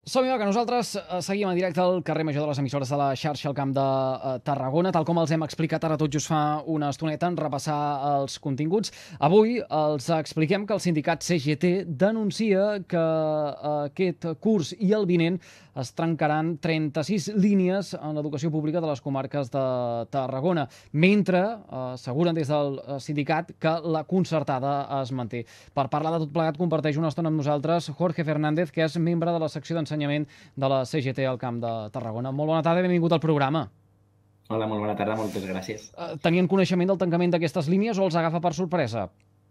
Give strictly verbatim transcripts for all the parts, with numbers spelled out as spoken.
Som-hi, que nosaltres eh, seguim en directe al carrer Major de les emissores de la xarxa al Camp de eh, Tarragona, tal com els hem explicat ara tot just fa una estoneta en repassar els continguts. Avui els expliquem que el sindicat C G T denuncia que eh, aquest curs i el vinent es trencaran trenta-sis línies en l'educació pública de les comarques de Tarragona, mentre eh, asseguren des del sindicat que la concertada es manté. Per parlar de tot plegat comparteix una estona amb nosaltres Jorge Fernández, que és membre de la secció d'ensenyament de la C G T al Camp de Tarragona. Molt bona tarda i benvingut al programa. Hola, molt bona tarda, moltes gràcies. Eh, tenien coneixement del tancament d'aquestes línies o els agafa per sorpresa?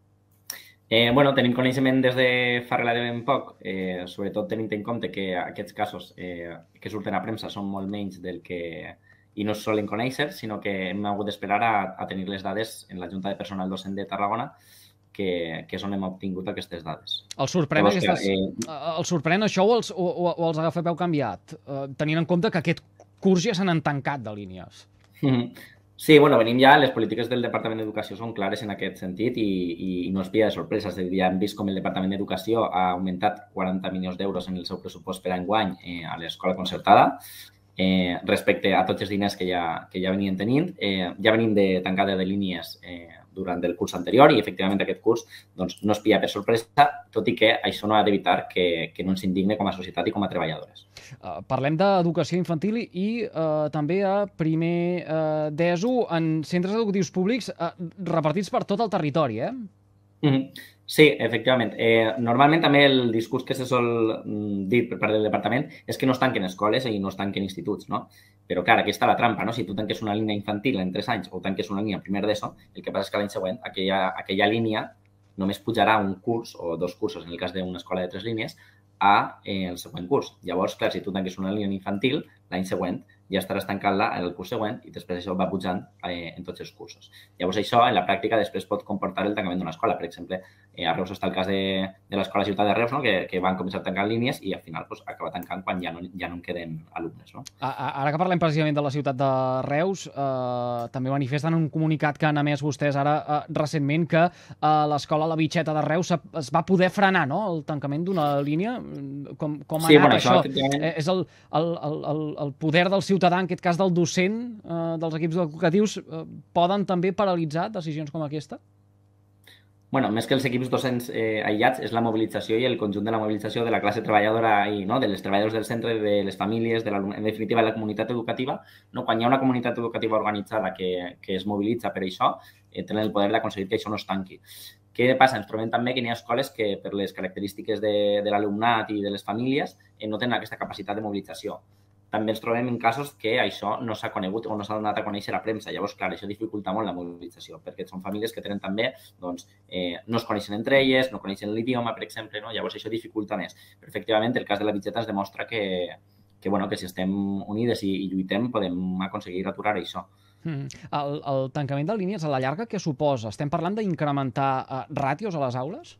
Eh, bueno, tenim coneixement des de fa relativament poc, eh, sobretot tenint en compte que aquests casos eh, que surten a premsa són molt menys del que i no es solen conèixer, sinó que hem hagut d'esperar a, a tenir les dades en la Junta de Personal Docent de Tarragona, que, que és on hem obtingut aquestes dades. El sorprèn, Llavors, aquestes, que, eh... el sorprèn això o els, o, o, o els agafa peu canviat, eh, tenint en compte que aquest curs ja se n'han tancat de línies? Sí, bueno, venim ja, les polítiques del Departament d'Educació són clares en aquest sentit i, i, i no es pilla de sorpresa. És a dir, ja hem vist com el Departament d'Educació ha augmentat quaranta milions d'euros en el seu pressupost per enguany eh, a l'escola concertada eh, respecte a tots els diners que ja, que ja venien tenint. Eh, ja venim de tancada de línies eh, durant el curs anterior i, efectivament, aquest curs doncs, no es pilla per sorpresa, tot i que això no ha d'evitar que, que no ens indigne com a societat i com a treballadores. Uh, parlem d'educació infantil i uh, també a primer uh, d'ESO en centres educatius públics uh, repartits per tot el territori, eh? Mm-hmm. Sí, efectivament. Eh, normalment també el discurs que se sol dir per part del departament és que no es tanquen escoles i no es tanquen instituts, no? Però, clar, aquí està la trampa, no? Si tu tanques una línia infantil en tres anys o tanques una línia primer d'ESO, el que passa és que l'any següent aquella, aquella línia només pujarà un curs o dos cursos, en el cas d'una escola de tres línies, a eh, el següent curs. Llavors, clar, si tu tanques una línia infantil, l'any següent ja estaràs tancant-la el curs següent i després això va pujant eh, en tots els cursos. Llavors, això, en la pràctica, després pot comportar el tancament d'una escola. Per exemple, eh, a Reus està el cas de, de l'escola Ciutat de Reus, no? que, que van començar tancant línies i al final pues, acaba tancant quan ja no, ja no en queden alumnes. No? Ara que parlem precisament de la ciutat de Reus, eh, també manifesten un comunicat que han emès vostès ara eh, recentment que eh, l'escola La Bitxeta de Reus es va poder frenar, no?, el tancament d'una línia. Com, com ha sí, anat bueno, això? això efectivament... Eh, és el, el, el, el poder del ciutadà, en aquest cas del docent, eh, dels equips educatius, eh, poden també paralitzar decisions com aquesta? Bueno, més que els equips docents eh, aïllats, és la mobilització i el conjunt de la mobilització de la classe treballadora i no, de les treballadors del centre, de les famílies, de la, en definitiva, de la comunitat educativa. No? Quan hi ha una comunitat educativa organitzada que, que es mobilitza per això, eh, tenen el poder d'aconseguir que això no es tanqui. Què passa? Ens trobem també que hi ha escoles que, per les característiques de, de l'alumnat i de les famílies, eh, no tenen aquesta capacitat de mobilització. També ens trobem en casos que això no s'ha conegut o no s'ha donat a conèixer a premsa. Llavors, clar, això dificulta molt la mobilització, perquè són famílies que tenen també, doncs, eh, no es coneixen entre elles, no coneixen l'idioma, per exemple, no? Llavors això dificulta més. Però, efectivament, el cas de la Bitxeta ens demostra que, que, bueno, que si estem unides i, i lluitem podem aconseguir aturar això. Mm. El, el tancament de línies a la llarga què suposa? Estem parlant d'incrementar uh, ràtios a les aules?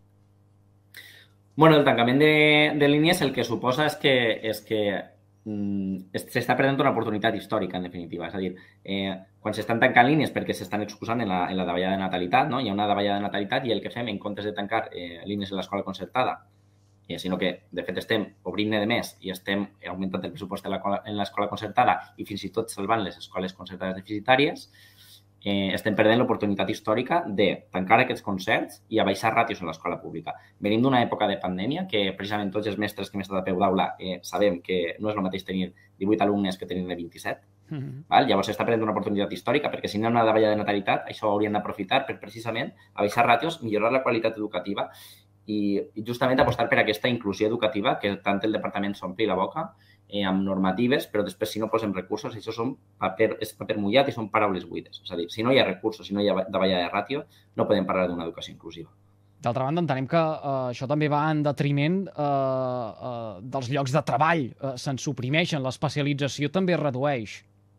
Bueno, el tancament de, de línies el que suposa és que, és que s'està perdent una oportunitat històrica, en definitiva. És a dir, eh, quan s'estan tancant línies perquè s'estan excusant en la, en la davallada de natalitat, no? Hi ha una davallada de natalitat i el que fem, en comptes de tancar eh, línies en l'escola concertada, eh, sinó que, de fet, estem obrint-ne de més i estem augmentant el pressupost en l'escola concertada i fins i tot salvant les escoles concertades deficitàries, eh, estem perdent l'oportunitat històrica de tancar aquests concerts i abaixar ràtios en l'escola pública. Venim d'una època de pandèmia que precisament tots els mestres que hem estat a peu d'aula eh, sabem que no és el mateix tenir divuit alumnes que tenir-ne vint-i-set. Mm-hmm. Val? Llavors s'està perdent una oportunitat històrica perquè si no hi ha una davallada de natalitat, això ho haurien d'aprofitar per precisament abaixar ràtios, millorar la qualitat educativa i, i justament apostar per aquesta inclusió educativa que tant el departament s'ompli la boca eh, amb normatives, però després si no posem recursos, això són paper, és paper mullat i són paraules buides. És a dir, si no hi ha recursos, si no hi ha davallada de ràtio, no podem parlar d'una educació inclusiva. D'altra banda, entenem que uh, això també va en detriment uh, uh, dels llocs de treball. Uh, se'n suprimeixen, l'especialització també es redueix.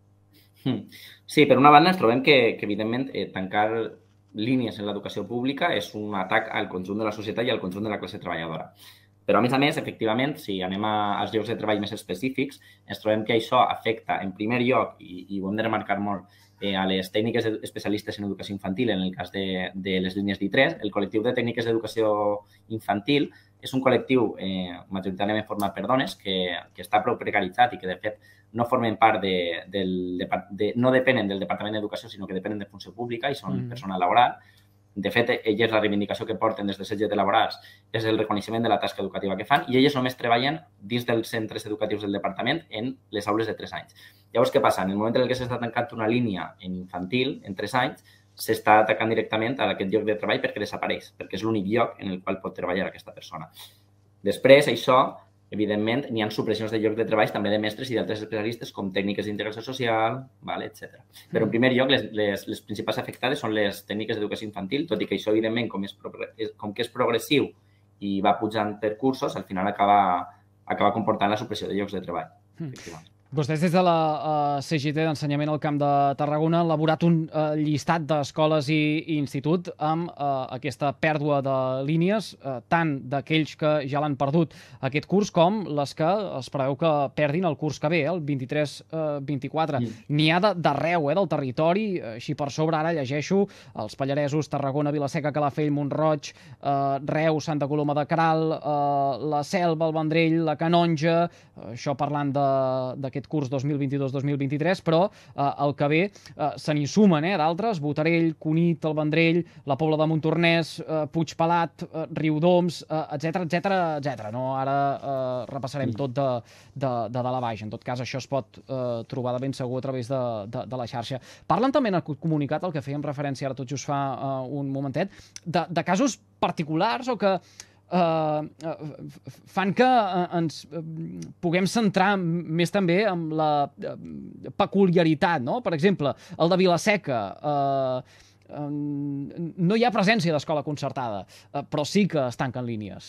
Sí, per una banda ens trobem que, que evidentment, eh, tancar línies en l'educació pública és un atac al conjunt de la societat i al conjunt de la classe treballadora. Però, a més a més, efectivament, si anem a, als llocs de treball més específics, ens trobem que això afecta, en primer lloc, i, i ho hem de remarcar molt, eh, a les tècniques especialistes en educació infantil, en el cas de, de les línies d'I tres, el col·lectiu de tècniques d'educació infantil és un col·lectiu eh, majoritàriament format per dones que, que està prou precaritzat i que, de fet, no formen part de, del, de, no depenen del Departament d'Educació, sinó que depenen de funció pública i són mm. personal laboral. De fet, elles la reivindicació que porten des de C G T laborals és el reconeixement de la tasca educativa que fan i elles només treballen dins dels centres educatius del departament en les aules de tres anys. Llavors, què passa? En el moment en què s'està tancant una línia en infantil, en tres anys, s'està atacant directament a aquest lloc de treball perquè desapareix, perquè és l'únic lloc en el qual pot treballar aquesta persona. Després, això, evidentment, n'hi ha supressions de llocs de treball també de mestres i d'altres especialistes com tècniques d'integració social, vale, etcètera. Però, en primer lloc, les, les, les principals afectades són les tècniques d'educació infantil, tot i que això, evidentment, com, és, com que és progressiu i va pujant per cursos, al final acaba, acaba comportant la supressió de llocs de treball. Efectivament. Vostès des de la uh, C G T d'Ensenyament al Camp de Tarragona han elaborat un uh, llistat d'escoles i, i institut amb uh, aquesta pèrdua de línies, uh, tant d'aquells que ja l'han perdut aquest curs com les que es preveu que perdin el curs que ve, el vint-i-tres vint-i-quatre. Mm. N'hi ha d'arreu eh, del territori, així per sobre ara llegeixo els Pallaresos, Tarragona, Vilaseca, Calafell, Mont-roig, uh, Reus, Santa Coloma de Queralt, uh, la Selva, el Vendrell, la Canonja, uh, això parlant d'aquest curs dos mil vint-i-dos dos mil vint-i-tres, però eh, el que ve eh, se n'hi sumen eh, d'altres, Botarell, Cunit, el Vendrell, la Pobla de Montornès, eh, Puigpelat, eh, Riudoms, etcètera, etcètera, etcètera. No? Ara eh, repassarem tot de, de, de dalt a baix. En tot cas, això es pot eh, trobar de ben segur a través de, de, de la xarxa. Parlen també en el comunicat, el que fèiem referència ara tot just fa eh, un momentet, de, de casos particulars o que Uh, uh, fan que uh, ens uh, puguem centrar més també en la uh, peculiaritat, no? Per exemple, el de Vilaseca, uh, uh, no hi ha presència d'escola concertada, uh, però sí que es tanquen línies.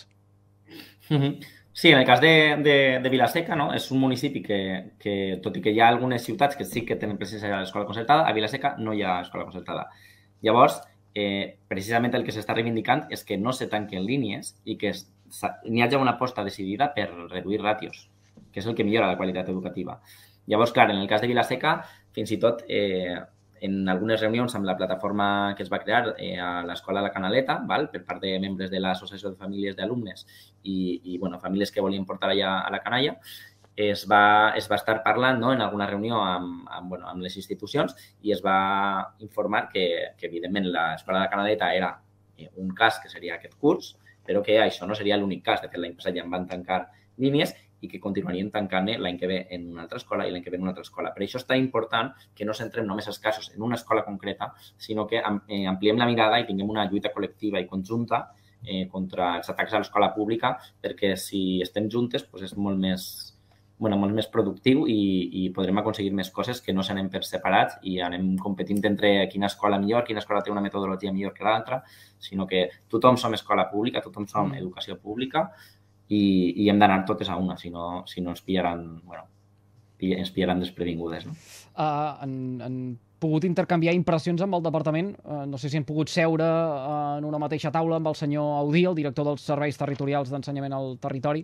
Sí, en el cas de, de, de Vilaseca, no? És un municipi que, que, tot i que hi ha algunes ciutats que sí que tenen presència a l'escola concertada, a Vilaseca no hi ha escola concertada. Llavors, Eh, precisament el que s'està reivindicant és que no se tanquen línies i que n'hi hagi una aposta decidida per reduir ràtios, que és el que millora la qualitat educativa. Llavors, clar, en el cas de Vilaseca, fins i tot eh, en algunes reunions amb la plataforma que es va crear eh, a l'Escola La Canaleta, val, per part de membres de l'Associació de Famílies d'Alumnes i, i bueno, famílies que volien portar allà a la canalla, es va, es va estar parlant no, en alguna reunió amb, amb, bueno, amb les institucions i es va informar que, que evidentment, l'Escola de la Canaleta era un cas que seria aquest curs, però que això no seria l'únic cas. De fet, l'any passat ja en van tancar línies i que continuarien tancant l'any que ve en una altra escola i l'any que ve en una altra escola. Per això és tan important que no centrem només els casos en una escola concreta, sinó que ampliem la mirada i tinguem una lluita col·lectiva i conjunta eh, contra els atacs a l'escola pública, perquè si estem juntes doncs és molt més bueno, molt més productiu i, i podrem aconseguir més coses que no s'anem per separats i anem competint entre quina escola millor, quina escola té una metodologia millor que l'altra, sinó que tothom som escola pública, tothom som educació pública i, i hem d'anar totes a una, si no, si no ens pillaran, bueno, ens pillaran desprevingudes. No? Uh, han, han pogut intercanviar impressions amb el departament? Uh, no sé si han pogut seure uh, en una mateixa taula amb el senyor Audí, el director dels Serveis Territorials d'Ensenyament al Territori?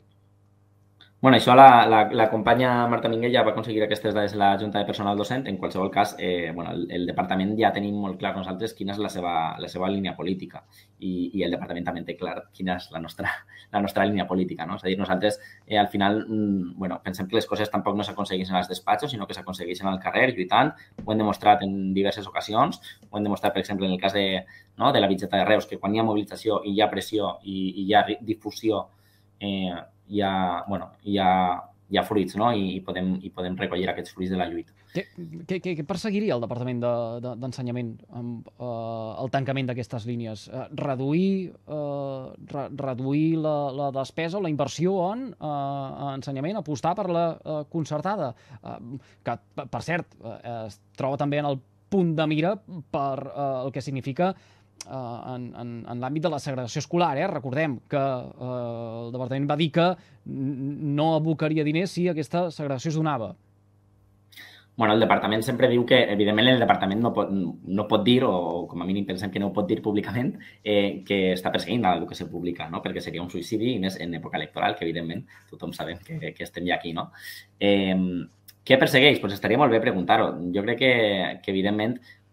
Bueno, això la, la, la companya Marta Minguell ja va aconseguir aquestes dades de la Junta de Personal Docent. En qualsevol cas, eh, bueno, el, el departament ja tenim molt clar nosaltres quina és la seva, la seva línia política i, i el departament també té clar quina és la nostra, la nostra línia política. No? És a dir, nosaltres eh, al final mm, bueno, pensem que les coses tampoc no s'aconsegueixen als despatxos, sinó que s'aconsegueixen al carrer, lluitant. Ho hem demostrat en diverses ocasions. Ho hem demostrat, per exemple, en el cas de, no, de la Bitxeta de Reus, que quan hi ha mobilització i hi ha pressió i, i hi ha difusió eh, hi ha, bueno, hi ha, hi ha fruits, no? I, i, podem, i podem recollir aquests fruits de la lluita. Què, què, què perseguiria el Departament d'Ensenyament de, de, amb uh, el tancament d'aquestes línies? Uh, reduir uh, re, reduir la, la despesa o la inversió en uh, ensenyament, apostar per la uh, concertada, uh, que, per cert, uh, es troba també en el punt de mira per uh, el que significa Uh, en, en, en l'àmbit de la segregació escolar. Eh? Recordem que uh, el departament va dir que no abocaria diners si aquesta segregació es donava. Bueno, el departament sempre diu que, evidentment, el departament no pot, no pot dir, o com a mínim pensem que no ho pot dir públicament, eh, que està perseguint l'educació pública, no? Perquè seria un suïcidi, i més en època electoral, que evidentment tothom sabem que, que estem ja aquí, no? Eh, què persegueix? Pues estaria molt bé preguntar-ho. Jo crec que, que evidentment,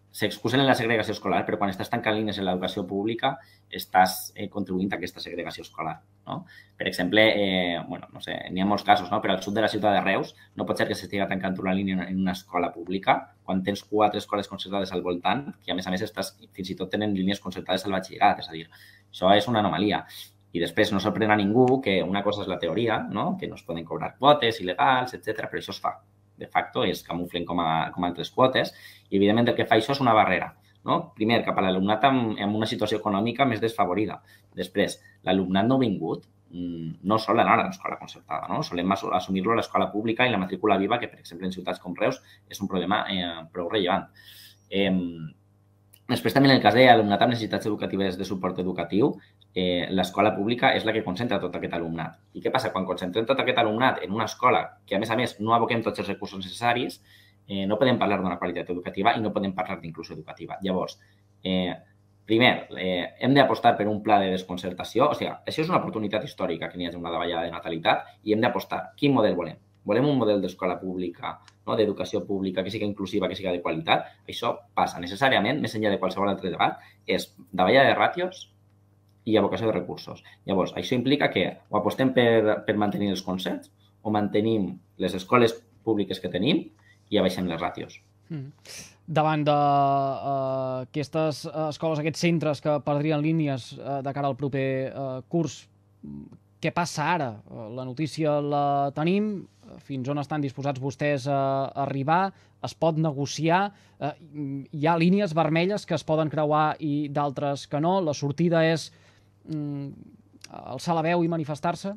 s'excusen en la segregació escolar, però quan estàs tancant línies en l'educació pública estàs eh, contribuint a aquesta segregació escolar. No? Per exemple, eh, bueno, no sé, n'hi ha molts casos, no? Però al sud de la ciutat de Reus no pot ser que s'estigui tancant una línia en una escola pública quan tens quatre escoles concertades al voltant, que a més a més estàs, fins i tot tenen línies concertades al batxillerat, és a dir, això és una anomalia. I després no sorprèn a ningú que una cosa és la teoria, no? Que no es poden cobrar quotes il·legals, etcètera, però això es fa. De facto es camuflen com a, com a altres quotes i, evidentment, el que fa això és una barrera. No? Primer, cap a l'alumnat amb, amb una situació econòmica més desfavorida. Després, l'alumnat no vingut no sol anar a l'escola concertada, no? Solem assumir-lo a l'escola pública i la matrícula viva, que, per exemple, en ciutats com Reus és un problema eh, prou rellevant. Eh, després, també, en el cas d'alumnat amb necessitats educatives de suport educatiu, eh, l'escola pública és la que concentra tot aquest alumnat. I què passa? Quan concentrem tot aquest alumnat en una escola que, a més a més, no aboquem tots els recursos necessaris, eh, no podem parlar d'una qualitat educativa i no podem parlar d'inclusió educativa. Llavors, eh, primer, eh, hem d'apostar per un pla de desconcertació. O sigui, això és una oportunitat històrica que n'hi hagi una davallada de natalitat i hem d'apostar. Quin model volem? Volem un model d'escola pública, no? D'educació pública, que sigui inclusiva, que sigui de qualitat. Això passa necessàriament, més enllà de qualsevol altre debat, és davallada de ràtios i abocació de recursos. Llavors, això implica que o apostem per, per mantenir els concerts o mantenim les escoles públiques que tenim i abaixem les ràtios. Mm. Davant d'aquestes uh, uh, escoles, aquests centres que perdrien línies uh, de cara al proper uh, curs, què passa ara? Uh, la notícia la tenim, fins on estan disposats vostès a arribar, es pot negociar, uh, hi ha línies vermelles que es poden creuar i d'altres que no, la sortida és um, alçar la veu i manifestar-se?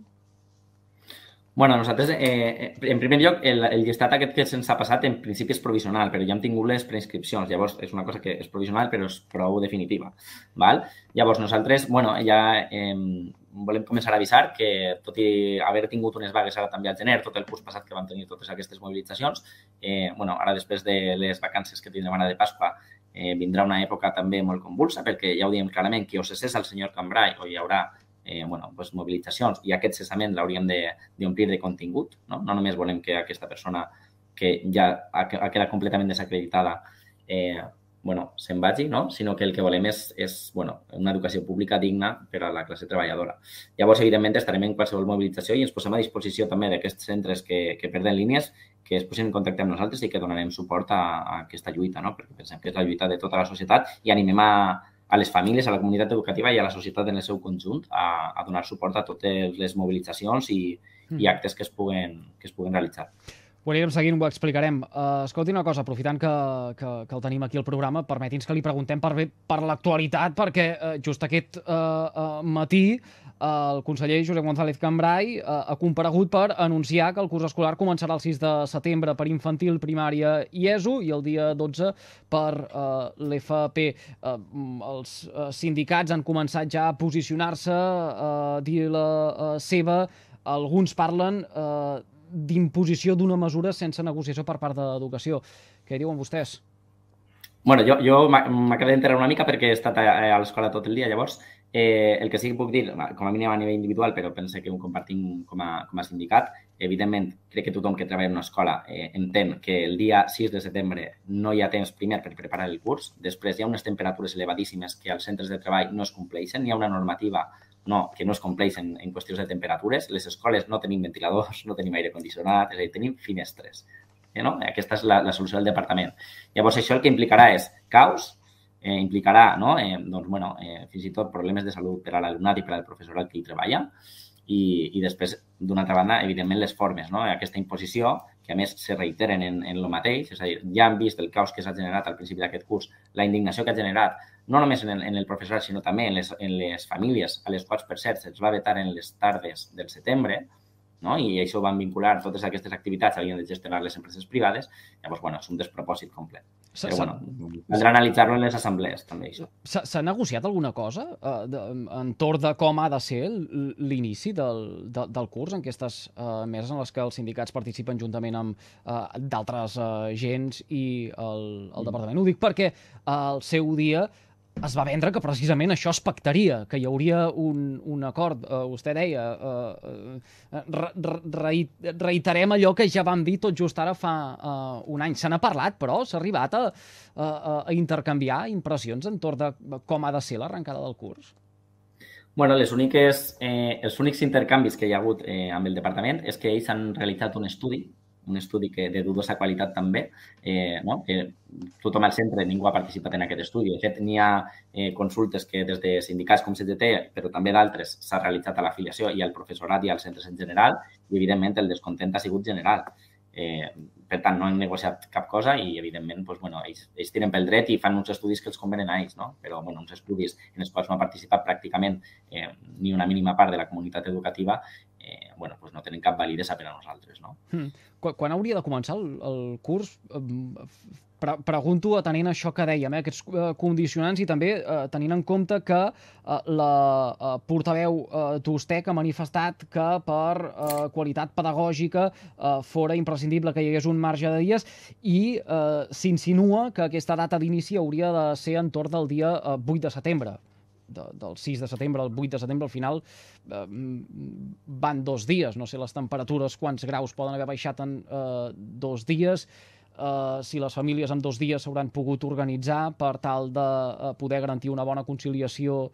Bueno, nosaltres, eh, en primer lloc, el, el llistat aquest que se'ns ha passat en principi és provisional, però ja hem tingut les preinscripcions. Llavors, és una cosa que és provisional, però és prou definitiva. Val? Llavors, nosaltres, bueno, ja eh, volem començar a avisar que, tot i haver tingut unes vagues ara també al gener, tot el curs passat que vam tenir totes aquestes mobilitzacions, eh, bueno, ara després de les vacances que tindrem ara de Pasqua, eh, vindrà una època també molt convulsa, perquè ja ho diem clarament, que o se cessa el senyor Cambray o hi haurà Eh, bueno, pues mobilitzacions i aquest cessament l'hauríem d'omplir de, de contingut. No? No només volem que aquesta persona que ja ha, ha quedat completament desacreditada eh, bueno, se'n vagi, no? Sinó que el que volem és, és bueno, una educació pública digna per a la classe treballadora. Llavors, evidentment, estarem en qualsevol mobilització i ens posem a disposició també d'aquests centres que, que perden línies, que es posin en contacte amb nosaltres i que donarem suport a, a aquesta lluita, no? Perquè pensem que és la lluita de tota la societat i animem a a les famílies, a la comunitat educativa i a la societat en el seu conjunt a, a donar suport a totes les mobilitzacions i, mm. i actes que es puguen, que es puguen realitzar. Ho anirem seguint, ho explicarem. Uh, escolti una cosa, aprofitant que, que, que el tenim aquí al programa, permeti'ns que li preguntem per, per l'actualitat, perquè uh, just aquest uh, uh, matí uh, el conseller Josep González Cambray uh, ha comparegut per anunciar que el curs escolar començarà el sis de setembre per infantil, primària i ESO i el dia dotze per uh, l'F P. Uh, els uh, sindicats han començat ja a posicionar-se, a uh, dir la uh, seva. Alguns parlen uh, d'imposició d'una mesura sense negociació per part de l'educació. Què diuen vostès? Bueno, jo, jo m'acabo d'enterar una mica perquè he estat a, a l'escola tot el dia, llavors eh, el que sí que puc dir, com a mínim a nivell individual, però pense que ho compartim com a, com a sindicat, evidentment crec que tothom que treballa en una escola eh, entén que el dia sis de setembre no hi ha temps primer per preparar el curs, després hi ha unes temperatures elevadíssimes que als centres de treball no es compleixen, hi ha una normativa no, que no es compleixen en qüestions de temperatures. Les escoles no tenim ventiladors, no tenim aire condicionat, és a dir, tenim finestres. Eh, no? Aquesta és la, la solució del departament. Llavors, això el que implicarà és caos, eh, implicarà no? eh, doncs, bueno, eh, fins i tot problemes de salut per a l'alumnat i per al professorat que hi treballa i, i després, d'una altra banda, evidentment, les formes. No? Aquesta imposició, que a més se reiteren en, en el mateix, és a dir, ja han vist el caos que s'ha generat al principi d'aquest curs, la indignació que ha generat no només en el, en el professorat, sinó també en les, en les famílies, a les quals, per cert, se'ls va vetar en les tardes del setembre, no? I això van vincular totes aquestes activitats, havien de gestionar les empreses privades. Llavors, bueno, és un despropòsit complet. Però, bueno, caldrà analitzar-lo en les assemblees, també, això. S'ha negociat alguna cosa uh, de, entorn de com ha de ser l'inici del, de, del curs en aquestes uh, meses en les que els sindicats participen juntament amb uh, d'altres uh, agents i el, el departament? Ho dic perquè uh, al seu dia es va vendre que precisament això es pactaria, que hi hauria un, un acord. Uh, vostè deia, uh, uh, re, re, reiterem allò que ja vam dir tot just ara fa uh, un any. Se n'ha parlat, però s'ha arribat a, a, a intercanviar impressions entorn de com ha de ser l'arrencada del curs? Bueno, les úniques, eh, els únics intercanvis que hi ha hagut eh, amb el departament és que ells han realitzat un estudi, un estudi que de dudosa qualitat també, eh, no? que tothom al centre, ningú ha participat en aquest estudi. De fet, n'hi ha eh, consultes que des de sindicats com C G T, però també d'altres, s'ha realitzat a l'afiliació i al professorat i als centres en general, i evidentment el descontent ha sigut general. Eh, per tant, no han negociat cap cosa i, evidentment, doncs, bueno, ells, ells tiren pel dret i fan uns estudis que els convenen a ells, no? Però bueno, uns estudis en els quals no ha participat pràcticament eh, ni una mínima part de la comunitat educativa, eh, bueno, doncs no tenen cap validesa per a nosaltres, no? Hmm. Quan, quan hauria de començar el, el curs? Pre pregunto atenent això que dèiem, eh, aquests eh, condicionants i també eh, tenint en compte que eh, la eh, portaveu eh, d'Ustec ha manifestat que per eh, qualitat pedagògica eh, fora imprescindible que hi hagués un marge de dies i eh, s'insinua que aquesta data d'inici hauria de ser entorn del dia eh, vuit de setembre. De, del sis de setembre al vuit de setembre, al final eh, van dos dies. No sé les temperatures, quants graus poden haver baixat en eh, dos dies, eh, si les famílies en dos dies s'hauran pogut organitzar per tal de eh, poder garantir una bona conciliació,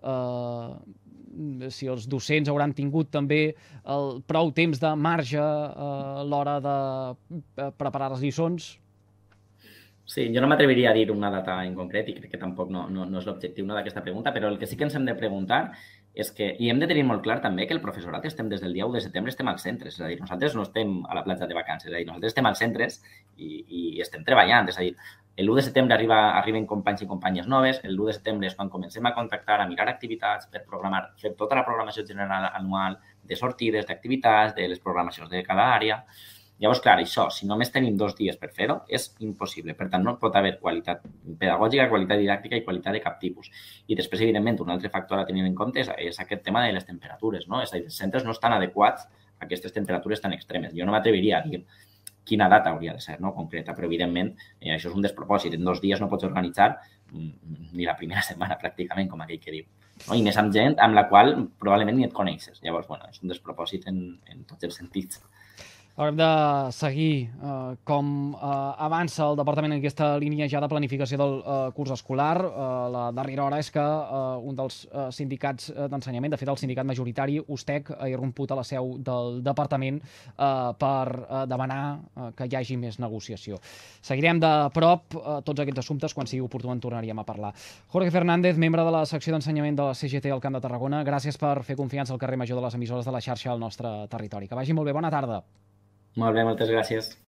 eh, si els docents hauran tingut també el prou temps de marge eh, a l'hora de eh, preparar les lliçons. Sí, jo no m'atreviria a dir una data en concret i crec que tampoc no, no, no és l'objectiu no, d'aquesta pregunta, però el que sí que ens hem de preguntar és que, i hem de tenir molt clar també que el professorat estem des del dia u de setembre estem als centres, és a dir, nosaltres no estem a la platja de vacances, és a dir, nosaltres estem als centres i, i estem treballant, és a dir, l'u de setembre arriba, arriben companys i companyes noves, l'u de setembre és quan comencem a contactar, a mirar activitats per programar, fer tota la programació general anual de sortides, d'activitats, de les programacions de cada àrea. Llavors, clar, això, si només tenim dos dies per fer-ho, és impossible. Per tant, no pot haver qualitat pedagògica, qualitat didàctica i qualitat de cap tipus. I després, evidentment, un altre factor a tenir en compte és, és aquest tema de les temperatures, no? És a dir, els centres no estan adequats a aquestes temperatures tan extremes. Jo no m'atreviria a dir quina data hauria de ser, no?, concreta, però, evidentment, eh, això és un despropòsit. En dos dies no pots organitzar ni la primera setmana, pràcticament, com aquell que diu. No? I més amb gent amb la qual probablement ni et coneixes. Llavors, bueno, és un despropòsit en, en tots els sentits. Haurem de seguir eh, com eh, avança el departament en aquesta línia ja de planificació del eh, curs escolar. Eh, la darrera hora és que eh, un dels eh, sindicats d'ensenyament, de fet el sindicat majoritari, Ustec, ha irromput a la seu del departament eh, per eh, demanar eh, que hi hagi més negociació. Seguirem de prop eh, tots aquests assumptes, quan sigui oportú en tornaríem a parlar. Jorge Fernández, membre de la secció d'ensenyament de la C G T al Camp de Tarragona, gràcies per fer confiança al carrer Major de les emissores de la xarxa al nostre territori. Que vagi molt bé, bona tarda. Molt bé, moltes gràcies.